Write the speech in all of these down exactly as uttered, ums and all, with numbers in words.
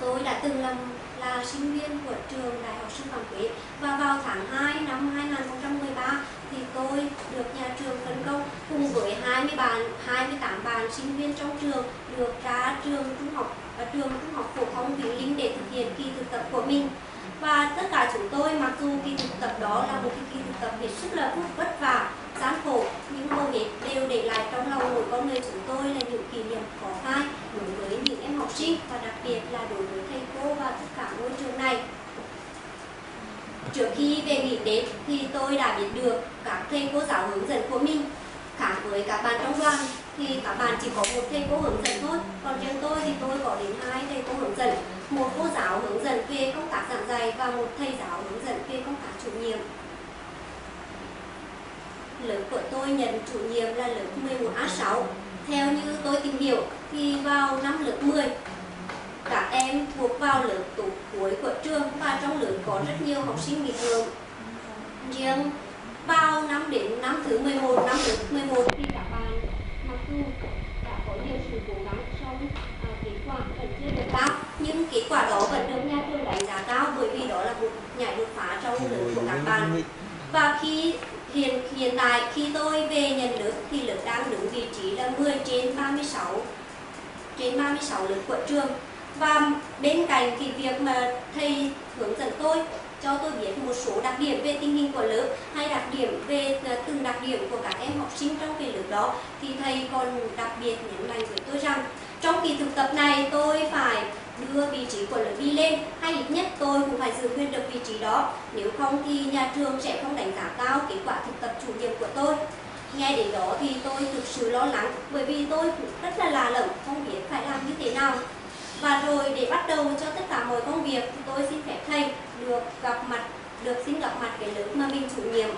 tôi đã từng làm là sinh viên của trường Đại học Sư phạm Huế, và vào tháng hai năm hai nghìn không trăm mười ba thì tôi được nhà trường phân công cùng với hai mươi bạn, hai mươi tám bạn sinh viên trong trường được ra trường trung học và trường trung học phổ thông Vĩnh Linh để thực hiện kỳ thực tập của mình. Và tất cả chúng tôi, mặc dù kỳ thực tập đó là một kỳ thực tập hết sức là vất vả, gian khổ, nhưng hầu hết đều để lại trong lòng mỗi con người chúng tôi là những kỷ niệm khó phai đối với những em học sinh, và đặc biệt là đối với thầy cô và tất cả ngôi trường này. Trước khi về nghỉ Tết thì tôi đã biết được các thầy cô giáo hướng dẫn của mình. Khác với các bạn trong đoàn thì các bạn chỉ có một thầy cô hướng dẫn thôi, còn riêng tôi thì tôi có đến hai thầy cô hướng dẫn, một cô giáo hướng dẫn về công tác giảng dạy và một thầy giáo hướng dẫn về công tác chủ nhiệm. Lớp của tôi nhận chủ nhiệm là lớp mười một A sáu. Theo như tôi tìm hiểu thì vào năm lớp mười, các em thuộc vào lớp tủ cuối của trường, và trong lớp có rất nhiều học sinh nghịch ngợm. Riêng vào năm đến năm thứ mười một, năm lớp mười một thì các bạn mặc dù đã có nhiều sự cố gắng, song à, kết quả vẫn chưa được cao, nhưng kết quả đó vẫn được nhà trường đánh giá cao, bởi vì đó là một nhảy đột phá trong lớp của các bạn. Và khi hiện hiện tại khi tôi về nhận lớp thì lớp đang đứng vị trí là mười trên ba mươi sáu trên ba mươi sáu lớp của trường. Và bên cạnh cái việc mà thầy hướng dẫn tôi, cho tôi biết một số đặc điểm về tình hình của lớp hay đặc điểm về từng đặc điểm của các em học sinh trong cái lớp đó, thì thầy còn đặc biệt nhấn mạnh với tôi rằng trong kỳ thực tập này tôi phải đưa vị trí của lớp đi lên, hay ít nhất tôi cũng phải giữ nguyên được vị trí đó, nếu không thì nhà trường sẽ không đánh giá cao kết quả thực tập chủ nhiệm của tôi. Nghe đến đó thì tôi thực sự lo lắng, bởi vì tôi cũng rất là lạ lẫm, không biết phải làm như thế nào. Và rồi để bắt đầu cho tất cả mọi công việc thì tôi xin phép thầy được gặp mặt, được xin gặp mặt cái lớp mà mình chủ nhiệm.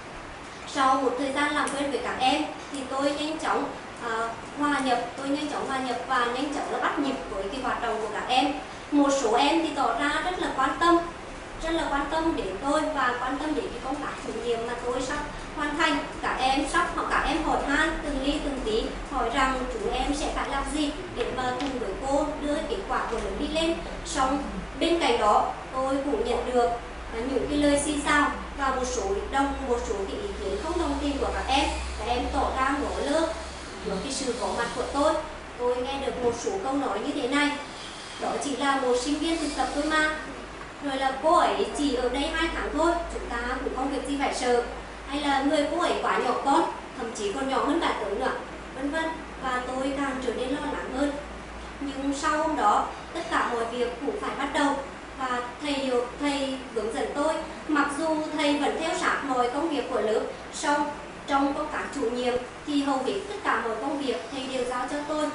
Sau một thời gian làm quen với các em thì tôi nhanh chóng uh, hòa nhập, tôi nhanh chóng hòa nhập và nhanh chóng là bắt nhịp với cái hoạt động của các em. Một số em thì tỏ ra rất là quan tâm, rất là quan tâm đến tôi và quan tâm đến cái công tác chủ nhiệm mà tôi sắp hoàn thành. Các em sắp hoặc các em hỏi han từng ly từng tí, hỏi rằng chúng em sẽ phải làm gì để mà cùng với cô đưa kết quả của lớp đi lên. Xong bên cạnh đó tôi cũng nhận được những cái lời xì xào và một số đồng một số cái ý kiến không đồng tình của các em. Các em tỏ ra ngỏ lơ với cái sự có mặt của tôi. Tôi nghe được một số câu nói như thế này: đó chỉ là một sinh viên thực tập thôi mà, rồi là cô ấy chỉ ở đây hai tháng thôi, chúng ta cũng không việc gì phải sợ, hay là người cô ấy quá nhỏ con, thậm chí còn nhỏ hơn cả tớ nữa, vân vân. Và tôi càng trở nên lo lắng hơn. Nhưng sau hôm đó tất cả mọi việc cũng phải bắt đầu, và thầy thầy hướng dẫn tôi. Mặc dù thầy vẫn theo sát mọi công việc của lớp, song trong công tác chủ nhiệm thì hầu hết tất cả mọi công việc thầy đều giao cho tôi.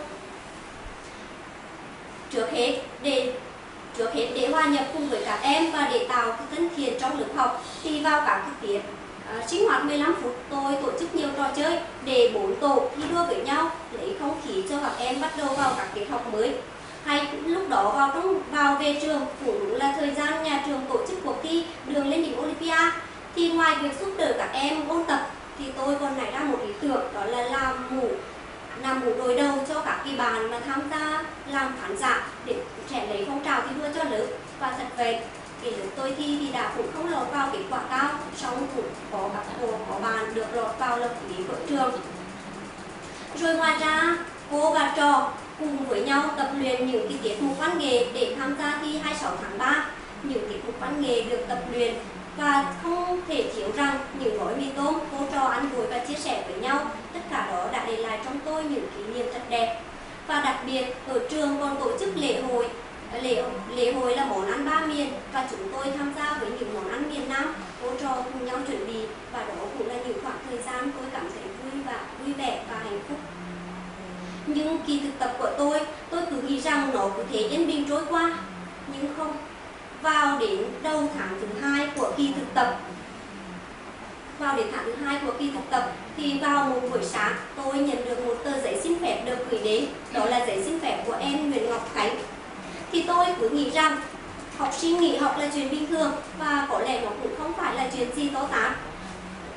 Trước hết để trước hết để hòa nhập cùng với các em và để tạo cái thân thiện trong lớp học thì vào các cái tiết uh, sinh hoạt mười lăm phút tôi tổ chức nhiều trò chơi để bốn tổ thi đua với nhau, lấy không khí cho các em bắt đầu vào các tiết học mới. Hay lúc đó vào trong vào về trường cũng đúng là thời gian nhà trường tổ chức cuộc thi đường lên đỉnh Olympia, thì ngoài việc giúp đỡ các em ôn tập thì tôi còn nảy ra một ý tưởng, đó là làm mũ làm mũ đối đầu cho các cái bạn mà tham gia làm phản xạ để sẽ lấy phong trào thi đua cho lớp. Và thật vậy, cái lớp tôi thi thì đã cũng không lọt vào kết quả cao, song cũng có các cô có bạn được lọt vào lớp lý của trường. Rồi ngoài ra cô và trò cùng với nhau tập luyện những cái tiết mục văn nghệ để tham gia thi hai mươi sáu tháng ba. Những tiết mục văn nghệ được tập luyện và không thể thiếu rằng những gói mì tôm cô trò ăn vui và chia sẻ với nhau. Tất cả đó đã để lại trong tôi những kỷ niệm thật đẹp. Và đặc biệt ở trường còn tổ chức lễ hội. Lễ, lễ hội là món ăn ba miền, và chúng tôi tham gia với những món ăn miền Nam. Cô trò cùng nhau chuẩn bị, và đó cũng là những khoảng thời gian tôi cảm thấy vui và vui vẻ và hạnh phúc. Nhưng kỳ thực tập của tôi, tôi cứ nghĩ rằng nó cứ thế yên bình trôi qua. Nhưng không, vào đến đầu tháng thứ hai của kỳ thực tập, vào đến tháng thứ hai của kỳ thực tập thì vào một buổi sáng tôi nhận được một tờ giấy xin phép được gửi đến, đó là giấy xin phép của em Nguyễn Ngọc Khánh. Thì tôi cứ nghĩ rằng học sinh nghỉ học là chuyện bình thường và có lẽ nó cũng không phải là chuyện gì to tát.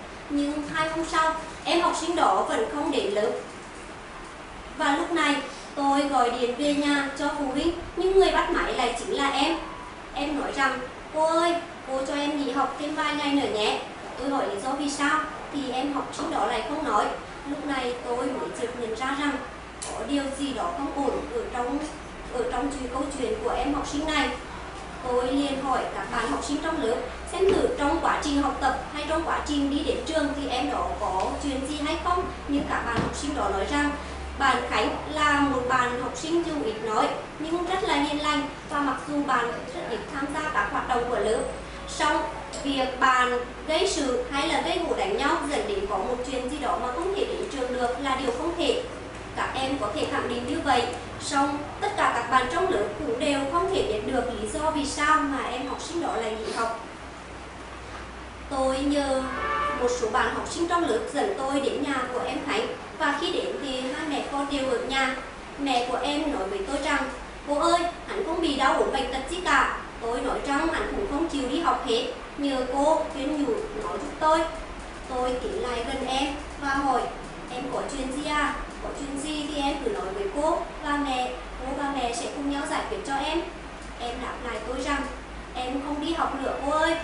Nhưng hai hôm sau, em học sinh đó vẫn không đến lớp. Và lúc này Tôi gọi điện về nhà cho phụ huynh, nhưng người bắt máy lại chính là em. Em nói rằng, cô ơi, cô cho em nghỉ học thêm vài ngày nữa nhé. Tôi hỏi lý do vì sao, thì em học sinh đó lại không nói. Lúc này tôi mới chợt nhận ra rằng có điều gì đó không ổn ở trong ở trong chuyện câu chuyện của em học sinh này. Tôi liền hỏi các bạn học sinh trong lớp xem thử trong quá trình học tập hay trong quá trình đi đến trường thì em đó có chuyện gì hay không. Nhưng các bạn học sinh đó nói rằng bạn Khánh là một bạn học sinh dù ít nói nhưng rất là hiền lành, và mặc dù bạn rất ít tham gia các hoạt động của lớp, song việc bạn gây sự hay là gây gổ đánh nhau dẫn đến có một chuyện gì đó mà không thể đến trường được là điều không thể. Các em có thể khẳng định như vậy, song tất cả các bạn trong lớp cũng đều không thể biết được lý do vì sao mà em học sinh đó lại nghỉ học. Tôi nhờ một số bạn học sinh trong lớp dẫn tôi đến nhà của em Khánh, và khi đến thì hai mẹ con đều ở nhà. Mẹ của em nói với tôi rằng, cô ơi, hắn không bị đau ốm bệnh tật gì cả. Tôi nói rằng hắn cũng không chịu đi học hết, nhờ cô khuyên nhủ nói giúp tôi. Tôi tiến lại gần em và hỏi, em có chuyện gì à? Có chuyện gì thì em cứ nói với cô và mẹ, cô và mẹ sẽ cùng nhau giải quyết cho em. Em đáp lại tôi rằng, em không đi học nữa cô ơi.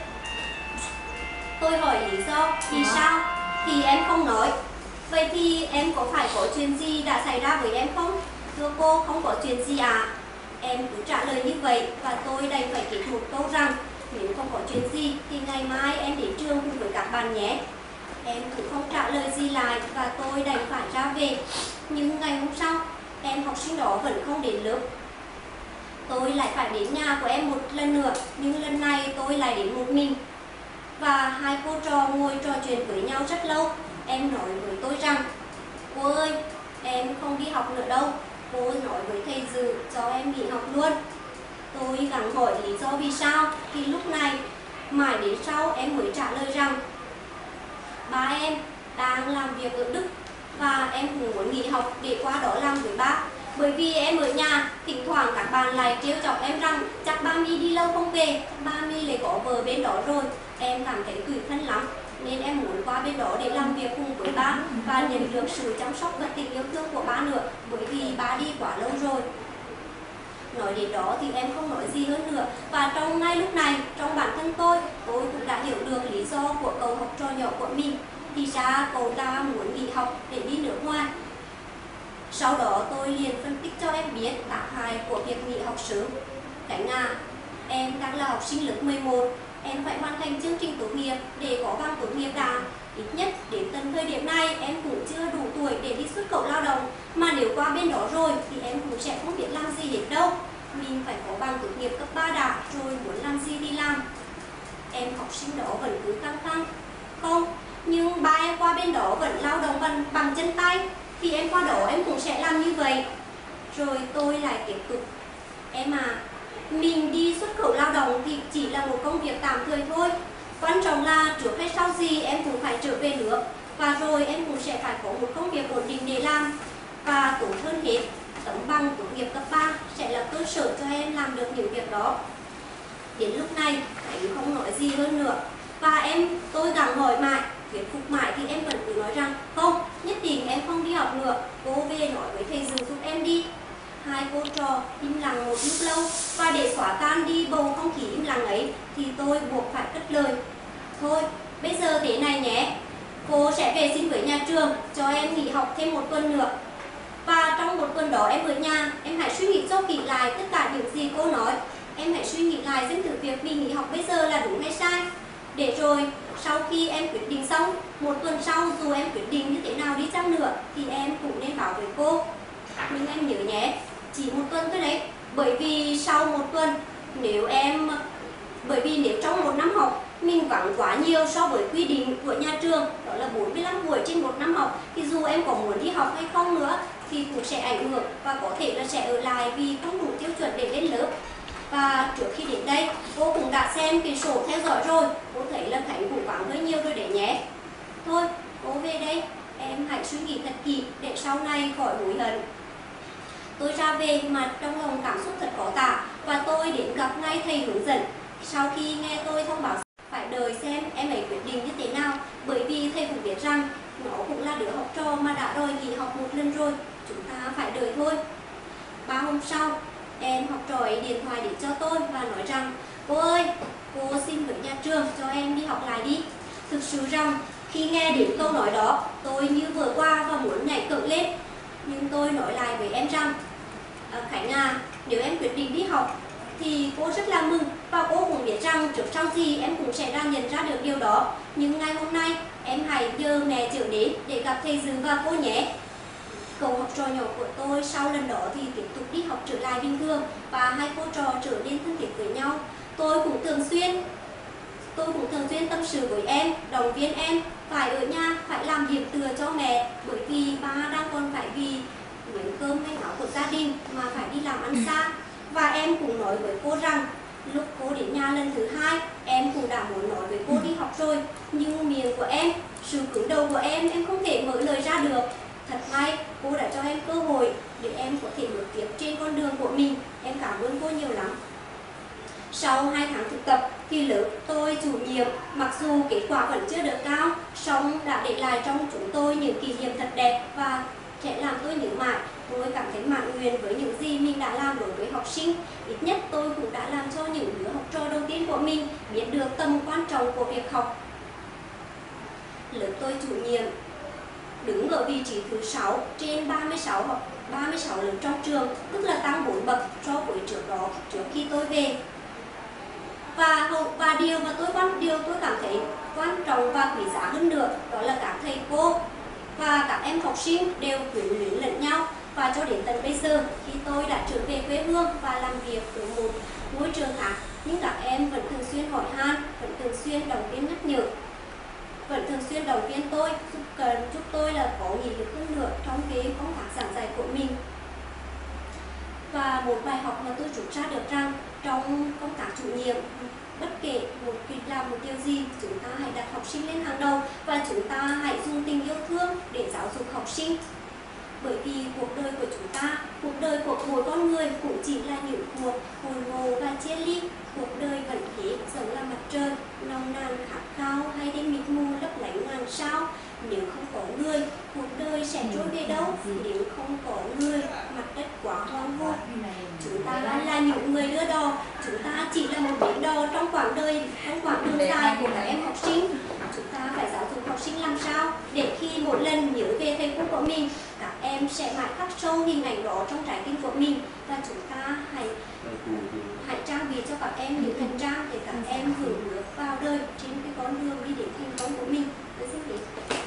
Tôi hỏi lý do vì sao thì em không nói. Vậy thì em có phải có chuyện gì đã xảy ra với em không? Thưa cô, không có chuyện gì à? Em cứ trả lời như vậy và tôi đành phải kết một câu rằng, nếu không có chuyện gì thì ngày mai em đến trường cùng với các bạn nhé. Em cũng không trả lời gì lại và tôi đành phải ra về. Nhưng ngày hôm sau, em học sinh đó vẫn không đến lớp. Tôi lại phải đến nhà của em một lần nữa, nhưng lần này tôi lại đến một mình. Và hai cô trò ngồi trò chuyện với nhau rất lâu. Em nói với tôi rằng, cô ơi, em không đi học nữa đâu. Cô nói với thầy Dự cho em nghỉ học luôn. Tôi gắng hỏi lý do vì sao, thì lúc này mãi đến sau em mới trả lời rằng, ba em đang làm việc ở Đức và em cũng muốn nghỉ học để qua đó làm với ba. Bởi vì em ở nhà, thỉnh thoảng các bạn lại trêu chọc em rằng chắc ba mi đi lâu không về, ba mi lại có vợ bên đó rồi. Em cảm thấy tủi thân lắm, nên em muốn qua bên đó để làm việc cùng với ba và nhận được sự chăm sóc và tình yêu thương của ba nữa, bởi vì ba đi quá lâu rồi. Nói đến đó thì em không nói gì hơn nữa, và trong ngay lúc này, trong bản thân tôi, tôi cũng đã hiểu được lý do của cậu học trò nhỏ của mình. Thì ra cậu ta muốn nghỉ học để đi nước ngoài. Sau đó tôi liền phân tích cho em biết tác hại của việc nghỉ học sớm. Khánh à, em đang là học sinh lớp mười một, em phải hoàn thành chương trình tốt nghiệp để có bằng tốt nghiệp đã. Ít nhất đến tận thời điểm này em cũng chưa đủ tuổi để đi xuất khẩu lao động, mà nếu qua bên đó rồi thì em cũng sẽ không biết làm gì hết đâu. Mình phải có bằng tốt nghiệp cấp ba đã, rồi muốn làm gì đi làm. Em học sinh đó vẫn cứ căng thẳng. Không, nhưng ba em qua bên đó vẫn lao động bằng, bằng chân tay, thì em qua đó em cũng sẽ làm như vậy. Rồi tôi lại tiếp tục, em à, mình đi xuất khẩu lao động thì chỉ là một công việc tạm thời thôi. Quan trọng là trước hay sau gì em cũng phải trở về nước, và rồi em cũng sẽ phải có một công việc ổn định để làm. Và tốt hơn hết, tấm bằng tốt nghiệp cấp ba sẽ là cơ sở cho em làm được những việc đó. Đến lúc này, Khánh không nói gì hơn nữa. Và em, tôi gắng hỏi mãi, thuyết phục mãi thì em vẫn cứ nói rằng, không, nhất định em không đi học nữa, cô về nói với thầy Dự giúp em đi. Hai cô trò im lặng một lúc lâu, và để xóa tan đi bầu không khí im lặng ấy thì tôi buộc phải cất lời. Thôi, bây giờ thế này nhé, cô sẽ về xin với nhà trường cho em nghỉ học thêm một tuần nữa. Và trong một tuần đó em ở nhà, em hãy suy nghĩ cho kỹ lại tất cả những gì cô nói. Em hãy suy nghĩ lại xem thử việc mình nghỉ học bây giờ là đúng hay sai. Để rồi, sau khi em quyết định xong, một tuần sau dù em quyết định như thế nào đi chăng nữa thì em cũng nên bảo với cô. Nhưng em nhớ nhé, chỉ một tuần thôi đấy. Bởi vì sau một tuần, nếu em bởi vì nếu trong một năm học mình vắng quá nhiều so với quy định của nhà trường, đó là bốn mươi lăm buổi trên một năm học, thì dù em có muốn đi học hay không nữa thì cũng sẽ ảnh hưởng, và có thể là sẽ ở lại vì không đủ tiêu chuẩn để lên lớp. Và trước khi đến đây, cô cũng đã xem cái sổ theo dõi rồi, cô thấy là Khánh cũng vắng hơi nhiều rồi đấy nhé. Thôi, cô về đây, em hãy suy nghĩ thật kỹ để sau này khỏi hối hận. Tôi ra về mà trong lòng cảm xúc thật khó tả, và tôi đến gặp ngay thầy hướng dẫn. Sau khi nghe tôi thông báo phải đợi xem em ấy quyết định như thế nào, bởi vì thầy cũng biết rằng nó cũng là đứa học trò mà đã đòi nghỉ học một lần rồi, chúng ta phải đợi thôi. Ba hôm sau, em học trò ấy điện thoại đến cho tôi và nói rằng: cô ơi, cô xin với nhà trường cho em đi học lại đi. Thực sự rằng khi nghe đến câu nói đó, tôi như vừa qua và muốn nhảy cẫng lên. Nhưng tôi nói lại với em rằng: à, Khánh à, nếu em quyết định đi học thì cô rất là mừng, và cô cũng biết rằng trước sau gì em cũng sẽ ra nhận ra được điều đó. Nhưng ngày hôm nay em hãy nhờ mẹ chở đến để gặp thầy Dự và cô nhé. Cậu học trò nhỏ của tôi sau lần đó thì tiếp tục đi học trở lại bình thường, và hai cô trò trở nên thân thiết với nhau. Tôi cũng thường xuyên tôi cũng thường xuyên tâm sự với em, động viên em phải ở nhà, phải làm điểm tựa cho mẹ, bởi vì ba đang còn phải vì miếng cơm hay áo của gia đình mà phải đi làm ăn xa. Và em cũng nói với cô rằng lúc cô đến nhà lần thứ hai, em cũng đã muốn nói với cô đi học rồi, nhưng miệng của em, sự cứng đầu của em, em không thể mở lời ra được. Thật may cô đã cho em cơ hội để em có thể bước tiếp trên con đường của mình. Em cảm ơn cô nhiều lắm. Sau hai tháng thực tập thì lớp tôi chủ nhiệm, mặc dù kết quả vẫn chưa được cao, song đã để lại trong chúng tôi những kỷ niệm thật đẹp và sẽ làm tôi nhớ mãi. Tôi cảm thấy mãn nguyện với những gì mình đã làm đối với học sinh. Ít nhất tôi cũng đã làm cho những đứa học trò đầu tiên của mình biết được tầm quan trọng của việc học. Lớp tôi chủ nhiệm đứng ở vị trí thứ sáu trên ba mươi sáu học ba mươi sáu lớp trong trường, tức là tăng bốn bậc so với trước đó, trước khi tôi về. Và và điều mà tôi quan điều tôi cảm thấy quan trọng và quý giá hơn nữa, đó là các thầy cô và các em học sinh đều quyến luyến lẫn nhau. Và cho đến tận bây giờ, khi tôi đã trở về quê hương và làm việc ở một môi trường khác, nhưng các em vẫn thường xuyên hỏi han, vẫn thường xuyên động viên nhắc nhở, vẫn thường xuyên động viên tôi, giúp cần giúp tôi là có nghị lực hơn nữa trong cái công tác giảng dạy của mình. Và một bài học mà tôi rút ra được rằng trong công tác chủ nhiệm, bất kể một việc làm một điều gì, chúng ta hãy đặt học sinh lên hàng đầu và chúng ta hãy dùng tình yêu thương để giáo dục học sinh. Bởi vì cuộc đời của chúng ta, cuộc đời của mỗi con người cũng chỉ là những cuộc hồi ngộ và chia ly. Cuộc đời vẫn thế, giống là mặt trời, nồng nàn khát khao hay đêm mịt mù lấp lánh ngàn sao. Nếu không có người, cuộc đời sẽ trôi về đâu? Nếu không có người, mặt đất quá hoang vu. Chúng ta là những người đưa đò, chúng ta chỉ là một bến đò trong quãng đời, trong quãng đường dài của các em học sinh. Chúng ta phải giáo dục học sinh làm sao để khi một lần nhớ về thầy cô của mình, các em sẽ mãi khắc sâu hình ảnh đó trong trái tim của mình, và chúng ta hãy hãy trang bị cho các em những hành trang để các em vững bước vào đời trên cái con đường đi đến thành công của mình. Tôi xin